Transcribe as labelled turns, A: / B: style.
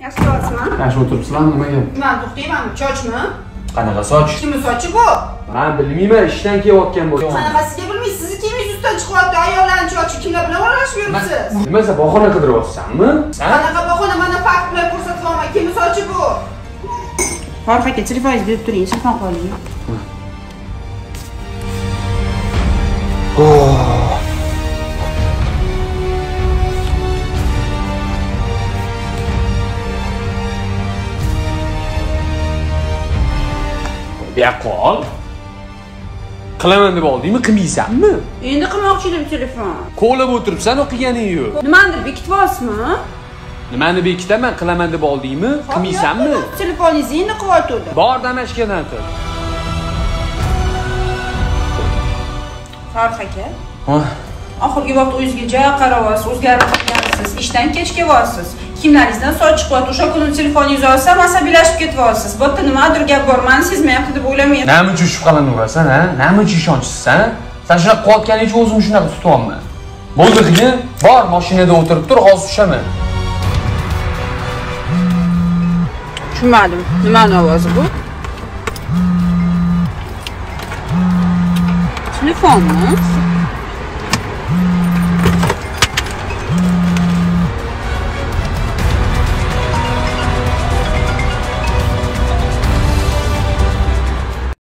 A: Yaxshi turasizmi?
B: Yaxshi o'tiribsizlarmi nimaga?
A: Men to'xtaymanmi? Sochmi?
B: Qanaqa soch?
A: Kimning sochi bu?
B: Men bilmayman, ishdan kelayotgan bo'lsam.
A: Qanaqasiga bilmaysiz, sizni kimingiz ustidan chiqyapti? Ayollarning sochi kimlar bilan aralashib yuribsiz?
B: Nima sen bahona qidiryapsanmi?
A: Qanaqa bahona? Mana fakt bilan ko'rsatyapman. Kimning sochi bu? Farq aka, telefoningizni berib turing, telefon qoling.
B: Yaqol. Qilaman deb oldingmi, qilmaysanmi?
A: Endi qilmoqchi edim telefon.
B: Qo'lab o'tiribsan, o'qiganing yo'q.
A: Nimanidir bekityapsizmi?
B: Nimani bekitaman, qilaman deb oldingmi, qilmaysanmi?
A: Telefoningizni endi qilyotdi.
B: Bor damashkadan tur.
A: Farq aka. Oxirgi vaqt o'zingizga joy qaryapsiz, o'zgarib ketgansiz, ishdan kech kelyapsiz. Kimlaringizdan soch chiqyapti. O'sha kuni telefoningizni olsam, asabiylashib ketyapsiz. Bu yerda nimadir gap bor, meni sezmayapti deb o'ylamayman.
B: Nima uchun shubhalanaverasan, ha? Nima uchun ishonchsizsan? Sen shunaqa qilayotganing uchun o'zimni shunaqa tutyapman. Bo'ldi, qiyin. Bor, mashinada o'tirib tur, hozir tushaman.
A: Tushunmadim. Nimani ovozi bu? Telefonmi?